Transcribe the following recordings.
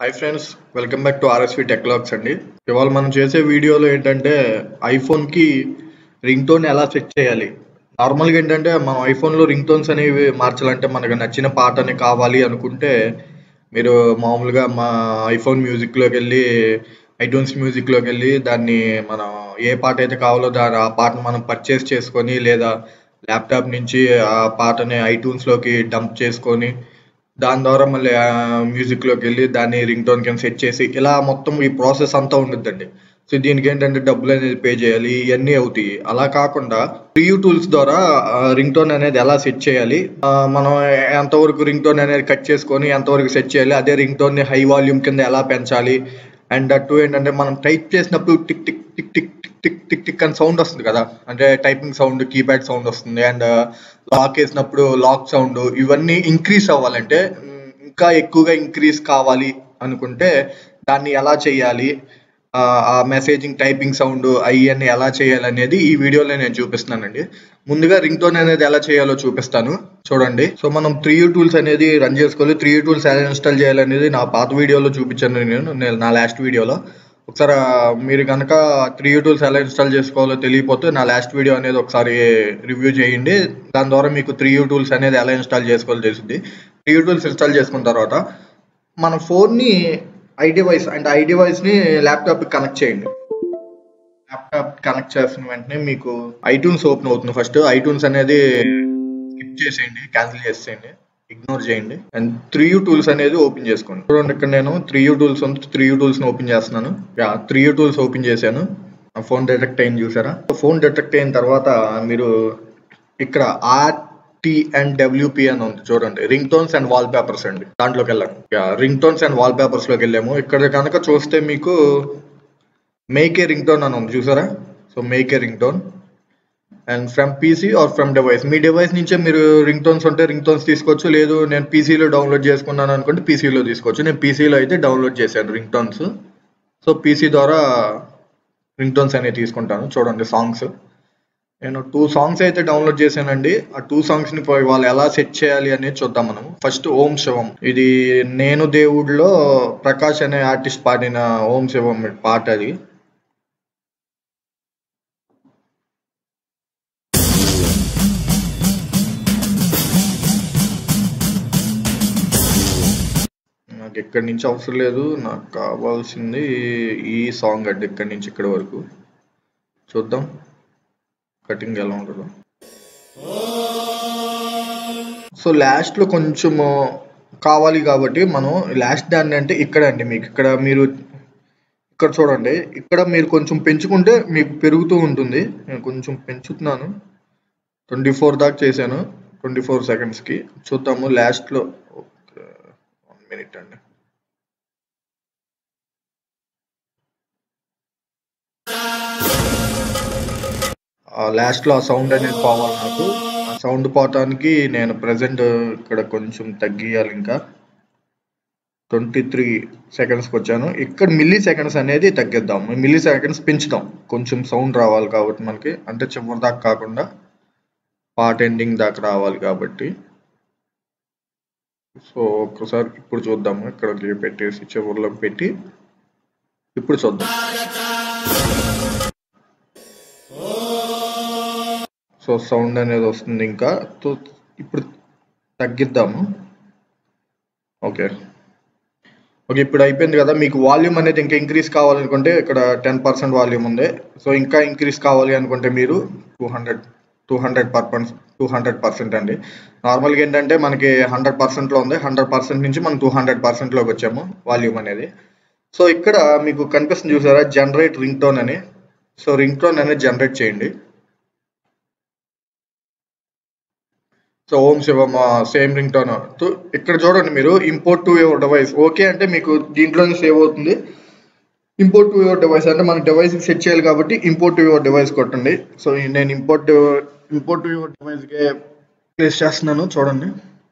Hi friends, welcome back to RSV tech logs అండి. ఇవాళ మనం చేసే వీడియోలో ఏంటంటే ఐఫోన్కి రింగ్ టోన్ ఎలా సెట్ చేయాలి. నార్మల్గా ఏంటంటే మనం ఐఫోన్లో రింగ్ టోన్స్ అనేవి మార్చాలంటే మనకు నచ్చిన పాటని కావాలి అనుకుంటే మీరు మామూలుగా మా ఐఫోన్ మ్యూజిక్లోకి వెళ్ళి ఐట్యూన్స్ మ్యూజిక్లోకి వెళ్ళి దాన్ని మనం ఏ పాట అయితే కావాలో ఆ పాటను మనం పర్చేస్ చేసుకొని లేదా ల్యాప్టాప్ నుంచి ఆ పాటని ఐట్యూన్స్లోకి డంప్ చేసుకొని దాని ద్వారా మళ్ళీ మ్యూజిక్లోకి వెళ్ళి దాన్ని రింగ్ టోన్ కింద సెట్ చేసి ఇలా మొత్తం ఈ ప్రాసెస్ అంతా ఉంటుందండి. సో దీనికి ఏంటంటే డబ్బులు అనేది పే చేయాలి, ఇవన్నీ అవుతాయి. అలా కాకుండా ప్రియూ టూల్స్ ద్వారా రింగ్ టోన్ అనేది ఎలా సెట్ చేయాలి, మనం ఎంతవరకు రింగ్ టోన్ అనేది కట్ చేసుకొని ఎంతవరకు సెట్ చేయాలి, అదే రింగ్ టోన్ని హై వాల్యూమ్ కింద ఎలా పెంచాలి. అండ్ అటు ఏంటంటే మనం టైప్ చేసినప్పుడు tick tick tick tick tick tick tick tick అని సౌండ్ వస్తుంది కదా, అంటే టైపింగ్ సౌండ్, కీప్యాడ్ సౌండ్ వస్తుంది. అండ్ లాక్ వేసినప్పుడు లాక్ సౌండ్, ఇవన్నీ ఇంక్రీజ్ అవ్వాలంటే ఇంకా ఎక్కువగా ఇంక్రీజ్ కావాలి అనుకుంటే దాన్ని ఎలా చేయాలి, ఆ మెసేజింగ్ టైపింగ్ సౌండ్ అవన్నీ ఎలా చేయాలి అనేది ఈ వీడియోలో నేను చూపిస్తున్నానండి. ముందుగా రింగ్ టోన్ అనేది ఎలా చేయాలో చూపిస్తాను, చూడండి. సో మనం 3U టూల్స్ అనేది రన్ చేసుకోవాలి. 3U టూల్స్ ఎలా ఇన్స్టాల్ చేయాలనేది నా పాత వీడియోలో చూపించాను నేను నా లాస్ట్ వీడియోలో. ఒకసారి మీరు కనుక 3U టూల్స్ ఎలా ఇన్స్టాల్ చేసుకోవాలో తెలియకపోతే నా లాస్ట్ వీడియో అనేది ఒకసారి రివ్యూ చేయండి. దాని ద్వారా మీకు 3U టూల్స్ అనేది ఎలా ఇన్స్టాల్ చేసుకోవాలో తెలుస్తుంది. 3U టూల్స్ ఇన్స్టాల్ చేసుకున్న తర్వాత మన ఫోన్ని ఐడివైస్ అంటే ఐడివైస్ని ల్యాప్టాప్కి కనెక్ట్ చేయండి. ల్యాప్టాప్ కనెక్ట్ చేసిన వెంటనే మీకు ఐట్యూన్స్ ఓపెన్ అవుతుంది. ఫస్ట్ ఐట్యూన్స్ అనేది స్కిప్ చేసేయండి, క్యాన్సిల్ చేసేయండి, ఇగ్నోర్ చేయండి. అండ్ 3U టూల్స్ అనేది ఓపెన్ చేసుకోండి. చూడండి, ఇక్కడ నేను 3U టూల్స్ ఉంది, 3U టూల్స్ని ఓపెన్ చేస్తున్నాను. 3U టూల్స్ ఓపెన్ చేశాను. ఫోన్ డిటెక్ట్ అయింది, చూసారా? ఫోన్ డిటెక్ట్ అయిన తర్వాత మీరు ఇక్కడ RTNWP అని ఉంది చూడండి, ring tones and wall papers అండి. దాంట్లోకి వెళ్ళండి. Ring tones and wall papers లోకి వెళ్ళాము. ఇక్కడ కనుక చూస్తే మీకు మేక్ ఏ రింగ్ టోన్ అని ఉంది, చూసారా? So make a ring tone and from PC or from device. మీ డివైస్ నుంచే మీరు రింగ్ టోన్స్ ఉంటే రింగ్ టోన్స్ తీసుకోవచ్చు, లేదు నేను పీసీలో డౌన్లోడ్ చేసుకున్నాను అనుకుంటే పీసీలో తీసుకోవచ్చు. నేను పీసీలో అయితే డౌన్లోడ్ చేశాను రింగ్ టోన్స్. సో పీసీ ద్వారా రింగ్ టోన్స్ అనేవి తీసుకుంటాను. చూడండి, సాంగ్స్ నేను 2 సాంగ్స్ అయితే డౌన్లోడ్ చేశానండి. ఆ 2 సాంగ్స్ ని వాళ్ళు ఎలా సెట్ చేయాలి అనేది చూద్దాం మనం. ఫస్ట్ ఓం శివం, ఇది నేను దేవుడిలో ప్రకాష్ అనే ఆర్టిస్ట్ పాడిన ఓం శివం పాట. అది నాకు ఇక్కడి నుంచి అవసరం లేదు, నాకు కావాల్సింది ఈ సాంగ్ అండి. ఇక్కడి నుంచి ఇక్కడి వరకు చూద్దాం కటింగ్ ఎలా ఉంటుందో. సో లాస్ట్ లో కొంచెం కావాలి కాబట్టి మనం లాస్ట్ దాన్ని అంటే ఇక్కడ అండి, మీకు ఇక్కడ మీరు ఇక్కడ చూడండి, ఇక్కడ మీరు కొంచెం పెంచుకుంటే మీకు పెరుగుతూ ఉంటుంది. నేను కొంచెం పెంచుతున్నాను, 24 దాకా చేశాను, 24 సెకండ్స్కి. చూద్దాము లాస్ట్లో. 1 మినిట్ అండి. లాస్ట్లో ఆ సౌండ్ అనేది పోవాలి నాకు. ఆ సౌండ్ పోవటానికి నేను ప్రజెంట్ ఇక్కడ కొంచెం తగ్గియాలి. ఇంకా 23 సెకండ్స్కి వచ్చాను. ఇక్కడ మిల్లీ సెకండ్స్ అనేది తగ్గిద్దాం, మిల్లీ సెకండ్స్ పెంచుదాం. కొంచెం సౌండ్ రావాలి కాబట్టి మనకి, అంటే చివరి దాకా కాకుండా పార్ట్ ఎండింగ్ దాకా రావాలి కాబట్టి. సో ఒక్కసారి ఇప్పుడు చూద్దాము, ఇక్కడ పెట్టేసి చివరిలోకి పెట్టి ఇప్పుడు చూద్దాం. సో సౌండ్ అనేది వస్తుంది. ఇంకా ఇప్పుడు తగ్గిద్దాము. ఓకే, ఇప్పుడు అయిపోయింది కదా. మీకు వాల్యూమ్ అనేది ఇంకా ఇంక్రీజ్ కావాలనుకుంటే ఇక్కడ 10% వాల్యూమ్ ఉంది. సో ఇంకా ఇంక్రీజ్ కావాలి అనుకుంటే మీరు 200% అండి. నార్మల్గా ఏంటంటే మనకి 100%లో ఉంది, 100% నుంచి మనం 200%లోకి వచ్చాము వాల్యూమ్ అనేది. సో ఇక్కడ మీకు కనిపిస్తుంది, చూసారా, జనరేట్ రింగ్ టోన్ అని. సో రింగ్ టోన్ అనేది జనరేట్ చేయండి. So Om Shivam same ring tone. ఇక్కడ చూడండి, మీరు import to your device okay అంటే మీకు దీంట్లోనే సేవ్ అవుతుంది. ఇంపోర్ట్ టు యువర్ డివైస్ అంటే మన డివైస్ సెట్ చేయాలి కాబట్టి ఇంపోర్ట్ టు యువర్ డివైస్ కొట్టండి. సో నేను ఇంపోర్ట్ టు యువర్ డివైస్కి ప్లేస్ చేస్తున్నాను, చూడండి.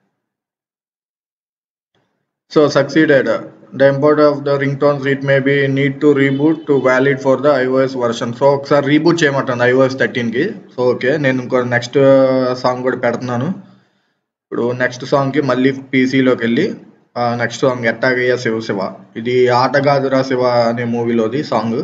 So succeeded the import of the ring tones. It may be need to reboot to valid for the iOS version. So ఒకసారి reboot చేయమంటాను iOS 13కి. So okay, నేను ఇంకో నెక్స్ట్ సాంగ్ కూడా పెడుతున్నాను. ఇప్పుడు నెక్స్ట్ సాంగ్కి మళ్ళీ పీసీలోకి వెళ్ళి నెక్స్ట్ సాంగ్ ఎట్టాగయ్య శివ శివ. ఇది ఆటగాదురా శివ అనే మూవీలోది సాంగ్.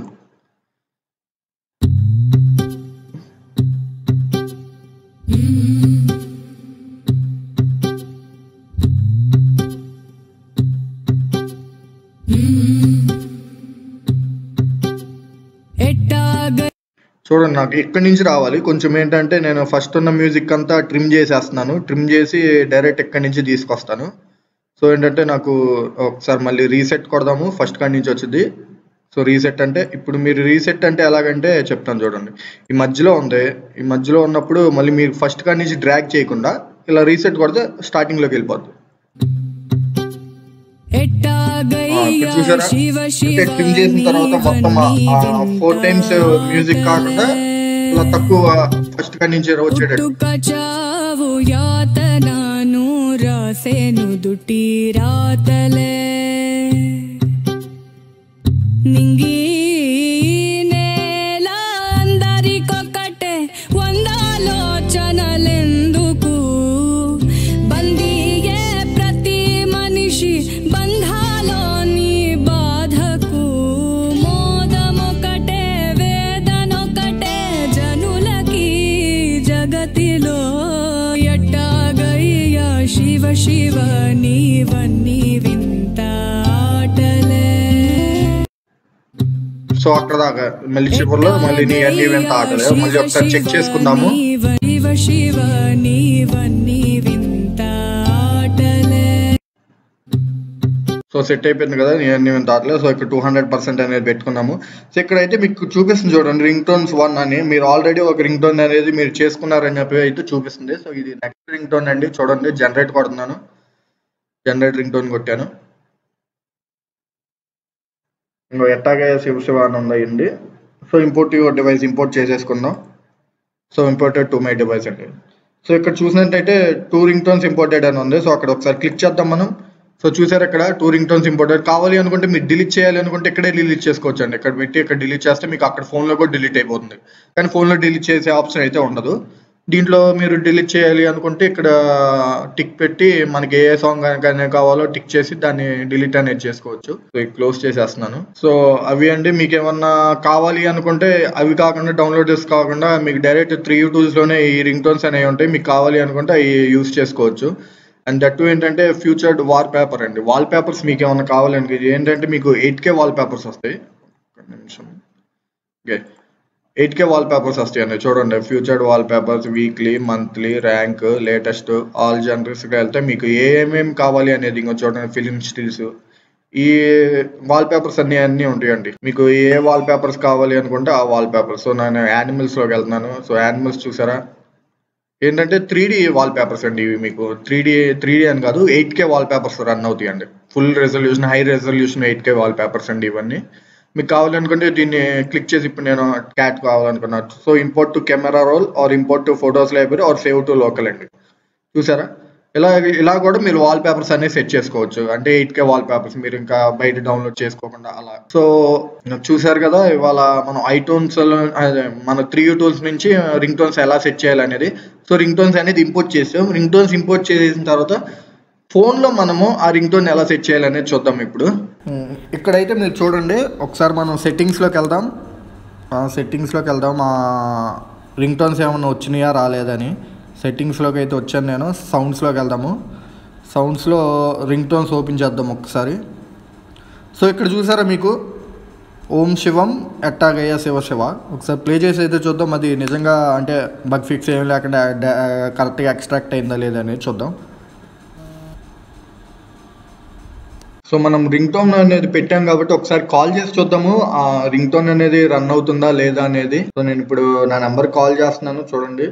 చూడండి, నాకు ఇక్కడి నుంచి రావాలి కొంచెం. ఏంటంటే నేను ఫస్ట్ ఉన్న మ్యూజిక్ అంతా ట్రిమ్ చేసేస్తున్నాను. ట్రిమ్ చేసి డైరెక్ట్ ఇక్కడి నుంచి తీసుకొస్తాను. సో ఏంటంటే నాకు ఒకసారి మళ్ళీ రీసెట్ కొడదాము. ఫస్ట్ కాడి నుంచి వచ్చింది. సో రీసెట్ అంటే ఇప్పుడు మీరు రీసెట్ అంటే ఎలాగంటే చెప్తాను చూడండి. ఈ మధ్యలో ఉంది. ఈ మధ్యలో ఉన్నప్పుడు మళ్ళీ మీరు ఫస్ట్ కాడి నుంచి డ్రాగ్ చేయకుండా ఇలా రీసెట్ కొడితే స్టార్టింగ్లోకి వెళ్ళిపోద్ది. చూసారా, అంటే ట్రిమ్ చేసిన తర్వాత మొత్తం 4 times మ్యూజిక్ కాకుండా ఇలా తక్కువ ఫస్ట్ కాడి నుంచి వచ్చేటట్టు. శివ నీవన్నీ వింత ఆటలే. సో అక్కడ దాకా మళ్ళీ చివరిలో మళ్ళీ నీ అన్ని వింత ఆటలే. మళ్ళీ ఒకసారి చెక్ చేసుకుందాము. శివ నీవన్నీ వింత ఆటలే. సో సెట్ అయిపోయింది కదా, నీ అన్ని వింత ఆటలే. సో ఇక్కడ 200% అనేది పెట్టుకున్నాము. సో ఇక్కడైతే మీకు చూపిస్తుంది చూడండి, రింగ్ టోన్స్ 1 అని. మీరు ఆల్రెడీ ఒక రింగ్ టోన్ అనేది మీరు చేసుకున్నారని చెప్పి అయితే చూపిస్తుంది. సో ఇది నెక్స్ట్ రింగ్ టోన్ అండి. చూడండి, జనరేట్ కొడుతున్నాను. జనరేట్ రింగ్ టోన్ కొట్టాను. ఇంకో ఎట్టాగే శివ శివ అని ఉందండి. So import your device import చేసేసుకుందాం. So imported to my device అండి. సో ఇక్కడ చూసినట్టయితే 2 రింగ్ టోన్స్ ఇంపోర్టెడ్ అని ఉంది. సో అక్కడ ఒకసారి క్లిక్ చేద్దాం మనం. సో చూసారు ఇక్కడ 2 రింగ్ టోన్స్ ఇంపోర్టెడ్. కావాలి అనుకుంటే మీరు డిలీట్ చేయాలి అనుకుంటే ఇక్కడే డిలీట్ చేసుకోవచ్చు అండి. ఇక్కడ పెట్టి ఇక్కడ డిలీట్ చేస్తే మీకు అక్కడ ఫోన్లో కూడా డిలీట్ అయిపోతుంది. కానీ ఫోన్లో డిలీట్ చేసే ఆప్షన్ అయితే ఉండదు. దీంట్లో మీరు డిలీట్ చేయాలి అనుకుంటే ఇక్కడ టిక్ పెట్టి మనకి ఏ సాంగ్ కనుక కావాలో టిక్ చేసి దాన్ని డిలీట్ అనేది చేసుకోవచ్చు. సో క్లోజ్ చేసేస్తున్నాను. సో అవి అండి, మీకు ఏమన్నా కావాలి అనుకుంటే అవి కాకుండా డౌన్లోడ్స్ కాకుండా మీకు డైరెక్ట్ 3 టూల్స్లోనే ఈ రింగ్ టోన్స్ అనేవి ఉంటాయి. మీకు కావాలి అనుకుంటే అవి యూజ్ చేసుకోవచ్చు. అండ్ దట్ ఏంటంటే ఫ్యూచర్డ్ వాల్ పేపర్ అండి. వాల్ పేపర్స్ మీకు ఏమన్నా కావాలంటే ఇది ఏంటంటే మీకు 8K వాల్ పేపర్స్ వస్తాయి. ఒక నిమిషం. ఓకే, 8K వాల్ పేపర్స్ వస్తాయండి. చూడండి, featured wall papers, weekly, monthly, rank, latest, all జనరల్స్కి వెళ్తే మీకు ఏమేమి కావాలి అనేది ఇంకో చూడండి. ఫిలిం స్టిల్స్, ఈ వాల్ పేపర్స్ అన్నీ ఉంటాయండి. మీకు ఏ వాల్ పేపర్స్ కావాలి అనుకుంటే ఆ వాల్ పేపర్స్. సో నేను యానిమల్స్లోకి వెళ్తున్నాను. సో యానిమల్స్ చూసారా, ఏంటంటే 3D వాల్ పేపర్స్ అండి. ఇవి మీకు 3D అని కాదు, 8K వాల్ పేపర్స్ రన్ అవుతాయి అండి. Full resolution, high resolution 8K wall papers అండి ఇవన్నీ. మీకు కావాలనుకుంటే దీన్ని క్లిక్ చేసి ఇప్పుడు నేను క్యాట్ కావాలనుకున్నాను. So import to camera roll or import to photos library or save to local అండి. చూసారా, ఇలా కూడా మీరు వాల్ పేపర్స్ అన్ని సెట్ చేసుకోవచ్చు. అంటే 8K వాల్ పేపర్స్ మీరు ఇంకా బయట డౌన్లోడ్ చేసుకోకుండా అలా. సో చూసారు కదా, ఇవాళ మనం ఐటూన్స్ మన 3 టూల్స్ నుంచి రింగ్ టోన్స్ ఎలా సెట్ చేయాలనేది. సో రింగ్ టోన్స్ అనేది ఇంపోర్ట్ చేసాం. రింగ్ టోన్స్ ఇంపోర్ట్ చేసిన తర్వాత ఫోన్లో మనము ఆ రింగ్ టోన్ ఎలా సెట్ చేయాలనేది చూద్దాం ఇప్పుడు. ఇక్కడైతే మీరు చూడండి, ఒకసారి మనం సెట్టింగ్స్లోకి వెళ్దాం. సెట్టింగ్స్లోకి వెళ్దాం. రింగ్ టోన్స్ ఏమన్నా వచ్చినాయా రాలేదని. సెట్టింగ్స్లోకి అయితే వచ్చాను నేను. సౌండ్స్లోకి వెళ్దాము. సౌండ్స్లో రింగ్ టోన్స్ ఓపెన్ చేద్దాం ఒకసారి. సో ఇక్కడ చూసారా మీకు ఓం శివం ఎట్టాగయ్య శివ శివ. ఒకసారి ప్లే చేసి అయితే చూద్దాం అది నిజంగా అంటే బగ్ ఫిక్స్ ఏం లేకుండా కరెక్ట్గా ఎక్స్ట్రాక్ట్ అయిందా లేదా అనేది చూద్దాం. సో మనం రింగ్ టోన్ అనేది పెట్టాం కాబట్టి ఒకసారి కాల్ చేసి చూద్దాము ఆ రింగ్ టోన్ అనేది రన్ అవుతుందా లేదా అనేది. సో నేను ఇప్పుడు నా నెంబర్ కాల్ చేస్తున్నాను చూడండి.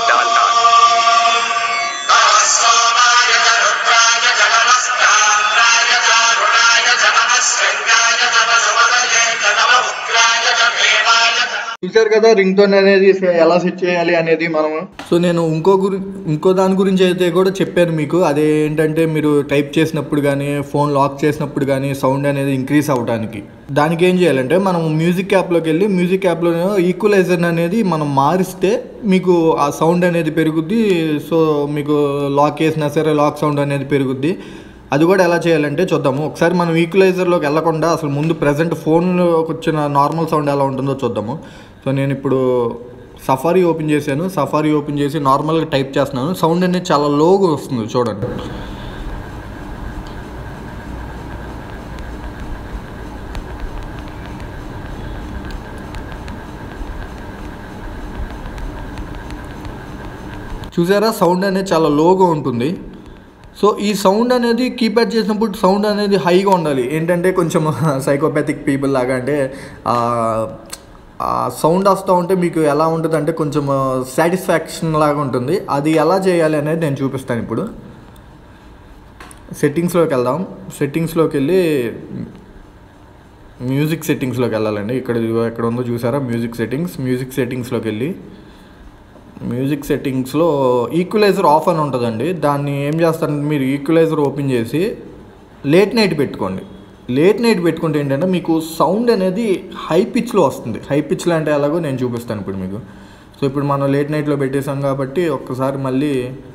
చూసారు కదా రింగ్ టోన్ అనేది ఎలా సెట్ చేయాలి అనేది మనం. సో నేను ఇంకో దాని గురించి అయితే కూడా చెప్పాను మీకు. అదేంటంటే మీరు టైప్ చేసినప్పుడు కానీ ఫోన్ లాక్ చేసినప్పుడు కానీ సౌండ్ అనేది ఇంక్రీజ్ అవ్వడానికి దానికి ఏం చేయాలంటే మనం మ్యూజిక్ యాప్లోకి వెళ్ళి మ్యూజిక్ యాప్లో ఈక్వలైజర్ అనేది మనం మారిస్తే మీకు ఆ సౌండ్ అనేది పెరుగుద్ది. సో మీకు లాక్ చేసినా సరే లాక్ సౌండ్ అనేది పెరుగుద్ది. అది కూడా ఎలా చేయాలంటే చూద్దాము. ఒకసారి మనం ఈక్వలైజర్లోకి వెళ్ళకుండా అసలు ముందు ప్రజెంట్ ఫోన్లోకి వచ్చిన నార్మల్ సౌండ్ ఎలా ఉంటుందో చూద్దాము. సో నేను ఇప్పుడు సఫారీ ఓపెన్ చేశాను. సఫారీ ఓపెన్ చేసి నార్మల్గా టైప్ చేస్తున్నాను. సౌండ్ అనేది చాలా లోగా వస్తుంది చూడండి. చూసారా, సౌండ్ అనేది చాలా లోగా ఉంటుంది. సో ఈ సౌండ్ అనేది కీప్యాడ్ చేసినప్పుడు సౌండ్ అనేది హైగా ఉండాలి. ఏంటంటే కొంచెం సైకోపాథిక్ పీపుల్ లాగా, అంటే సౌండ్ వస్తూ ఉంటే మీకు ఎలా ఉంటుంది అంటే కొంచెం సాటిస్ఫాక్షన్ లాగా ఉంటుంది. అది ఎలా చేయాలి అనేది నేను చూపిస్తాను ఇప్పుడు. సెట్టింగ్స్లోకి వెళ్దాం. సెట్టింగ్స్లోకి వెళ్ళి మ్యూజిక్ సెట్టింగ్స్లోకి వెళ్ళాలండి. ఇక్కడ ఉందో చూసారా, మ్యూజిక్ సెట్టింగ్స్లోకి వెళ్ళి మ్యూజిక్ సెట్టింగ్స్లో ఈక్వలైజర్ ఆఫ్ అని ఉంటుందండి. దాన్ని ఏం చేస్తారంటే మీరు ఈక్వలైజర్ ఓపెన్ చేసి లేట్ నైట్ పెట్టుకోండి. లేట్ నైట్ పెట్టుకుంటే ఏంటంటే మీకు సౌండ్ అనేది హై పిచ్లో వస్తుంది. హై పిచ్లో అంటే ఎలాగో నేను చూపిస్తాను ఇప్పుడు మీకు. సో ఇప్పుడు మనం లేట్ నైట్లో పెట్టేసాం కాబట్టి ఒక్కసారి మళ్ళీ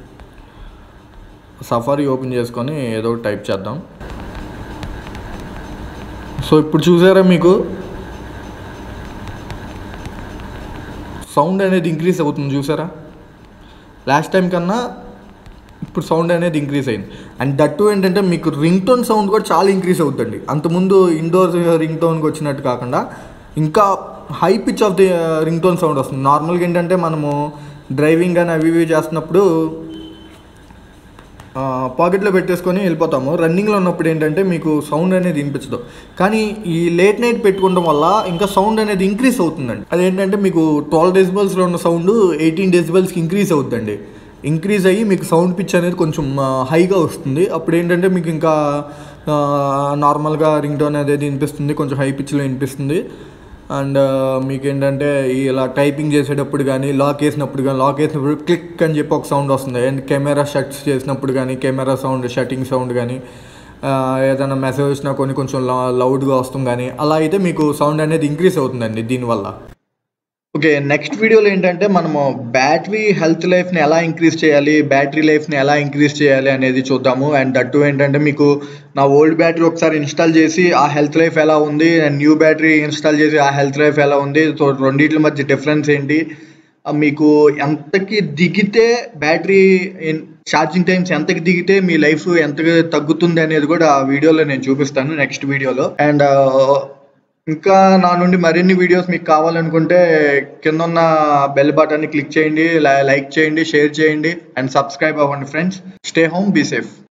సఫారీ ఓపెన్ చేసుకొని ఏదో ఒకటి టైప్ చేద్దాం. సో ఇప్పుడు చూసారా, మీకు సౌండ్ అనేది ఇంక్రీజ్ అవుతుంది చూసారా. లాస్ట్ టైం కన్నా ఇప్పుడు సౌండ్ అనేది ఇంక్రీజ్ అయింది. అండ్ దట్టు ఏంటంటే మీకు రింగ్ టోన్ సౌండ్ కూడా చాలా ఇంక్రీజ్ అవుతుందండి. అంతకుముందు ఇండోర్ రింగ్ టోన్కి వచ్చినట్టు కాకుండా ఇంకా high pitch of the ring tone sound వస్తుంది. నార్మల్గా ఏంటంటే మనము డ్రైవింగ్ కానీ అవి ఇవి చేస్తున్నప్పుడు పాకెట్లో పెట్టేసుకొని వెళ్ళిపోతాము. రన్నింగ్లో ఉన్నప్పుడు ఏంటంటే మీకు సౌండ్ అనేది వినిపించదు. కానీ ఈ లేట్ నైట్ పెట్టుకోవడం వల్ల ఇంకా సౌండ్ అనేది ఇంక్రీజ్ అవుతుందండి. అదేంటంటే మీకు 12 డెసిబెల్స్లో ఉన్న సౌండ్ 18 డెసిబెల్స్కి ఇంక్రీజ్ అవుతుందండి. ఇంక్రీజ్ అయ్యి మీకు సౌండ్ పిచ్ అనేది కొంచెం హైగా వస్తుంది. అప్పుడు ఏంటంటే మీకు ఇంకా నార్మల్గా రింగ్ టోన్ అనేది వినిపిస్తుంది, కొంచెం హై పిచ్లో వినిపిస్తుంది. అండ్ మీకు ఏంటంటే ఇలా టైపింగ్ చేసేటప్పుడు కానీ లాక్ వేసినప్పుడు క్లిక్ అని చెప్పి ఒక సౌండ్ వస్తుంది. అండ్ కెమెరా షట్స్ చేసినప్పుడు కానీ కెమెరా సౌండ్, షట్టింగ్ సౌండ్ కానీ, ఏదైనా మెసేజ్ వచ్చినా కొంచెం లౌడ్గా వస్తుంది కానీ, అలా అయితే మీకు సౌండ్ అనేది ఇంక్రీజ్ అవుతుందండి దీనివల్ల. ఓకే, నెక్స్ట్ వీడియోలో ఏంటంటే మనము బ్యాటరీ హెల్త్ లైఫ్ని ఎలా ఇంక్రీజ్ చేయాలి అనేది చూద్దాము. అండ్ దట్టు ఏంటంటే మీకు నా ఓల్డ్ బ్యాటరీ ఒకసారి ఇన్స్టాల్ చేసి ఆ హెల్త్ లైఫ్ ఎలా ఉంది, అండ్ న్యూ బ్యాటరీ ఇన్స్టాల్ చేసి ఆ హెల్త్ లైఫ్ ఎలా ఉంది, సో రెండింటి మధ్య డిఫరెన్స్ ఏంటి, మీకు ఎంతకి దిగితే బ్యాటరీ ఛార్జింగ్ టైమ్స్ ఎంతకి దిగితే మీ లైఫ్ ఎంతగా తగ్గుతుంది అనేది కూడా ఆ వీడియోలో నేను చూపిస్తాను నెక్స్ట్ వీడియోలో. అండ్ ఇంకా నా నుండి మరిన్ని వీడియోస్ మీకు కావాలనుకుంటే కింద ఉన్న బెల్ బటన్ని క్లిక్ చేయండి, లైక్ చేయండి, షేర్ చేయండి అండ్ సబ్స్క్రైబ్ అవ్వండి friends. Stay home, be safe.